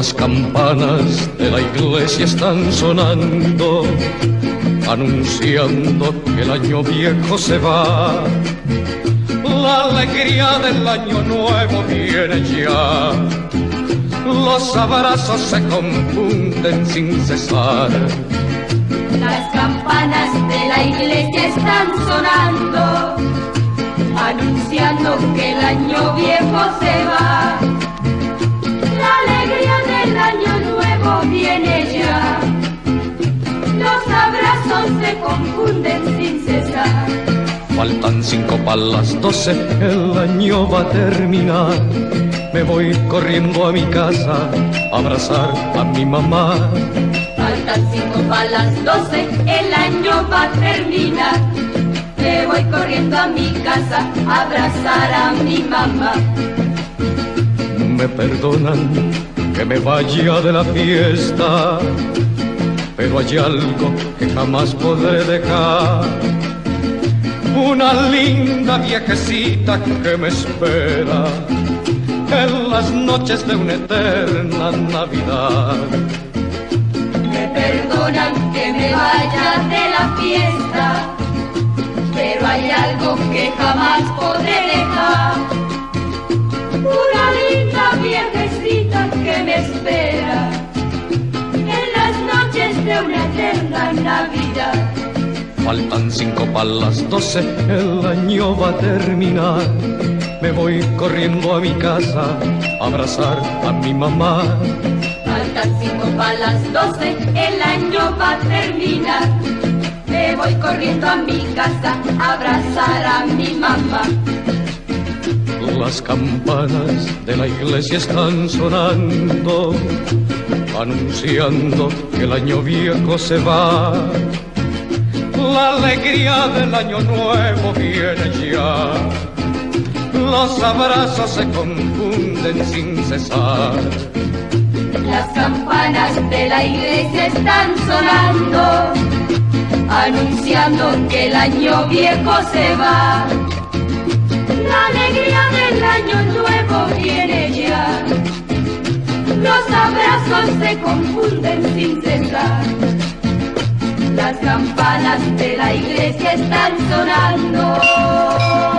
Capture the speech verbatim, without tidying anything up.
Las campanas de la iglesia están sonando, anunciando que el año viejo se va. La alegría del año nuevo viene ya. Los abrazos se confunden sin cesar. Las campanas de la iglesia están sonando, anunciando que el año viejo se va. La alegría del año nuevo viene ya. Los abrazos se confunden sin cesar. Faltan cinco para las doce, el año va a terminar. Me voy corriendo a mi casa a abrazar a mi mamá. Faltan cinco para las doce, el año va a terminar. Me voy corriendo a mi casa a abrazar a mi mamá. Me perdonan que me vaya de la fiesta, pero hay algo que jamás podré dejar. Una linda viejecita que me espera en las noches de una eterna Navidad. Me perdonan que me vaya de la fiesta, pero hay algo que jamás podré dejar. Una linda viejecita que me espera en las noches de una eterna Navidad. Faltan cinco para las doce, el año va a terminar. Me voy corriendo a mi casa a abrazar a mi mamá. Faltan cinco para las doce, el año va a terminar. Me voy corriendo a mi casa a abrazar a mi mamá. Las campanas de la iglesia están sonando, anunciando que el año viejo se va. La alegría del año nuevo viene ya. Los abrazos se confunden sin cesar. Las campanas de la iglesia están sonando, anunciando que el año viejo se va. La alegría del año nuevo viene ya. Los abrazos se confunden sin cesar. Las campanas de la iglesia están sonando.